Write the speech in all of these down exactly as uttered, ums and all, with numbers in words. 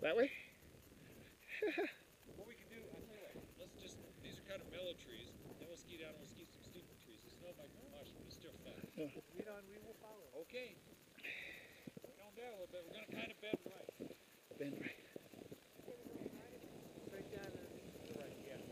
That way? What we can do, I'll tell you what, let's just, these are kind of mellow trees, then we'll ski down and we'll ski some steeper trees. The snow might be mush, but it's still fun. Lead on, we will follow. Okay. Calm down a little bit. We're going to kind of bend right. Bend right. Straight down and to the right, yeah.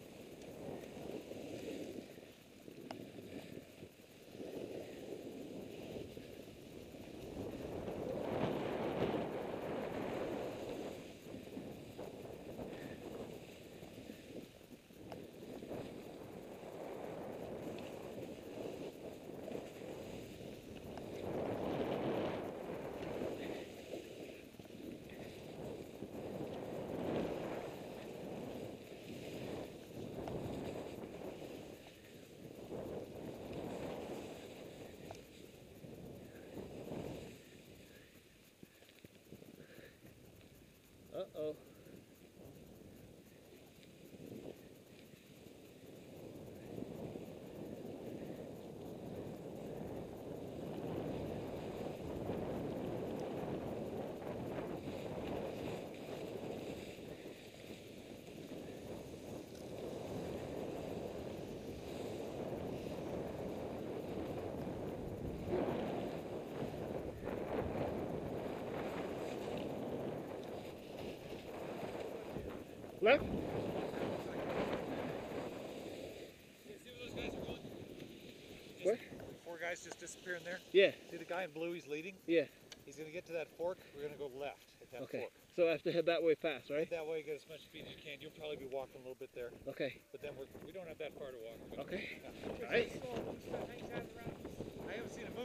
Uh-oh. Left? See where those guys are going? Just What? Four guys just disappearing there. Yeah, See the guy in blue, he's leading? yeah. He's going to get to that fork. We're going to go left at that Okay. fork. So I have to head that way fast, right? That way, get as much speed as you can. You'll probably be walking a little bit there, Okay. but then we're, we don't have that far to walk. But Okay. yeah. All right. Hangs out around. I haven't seen him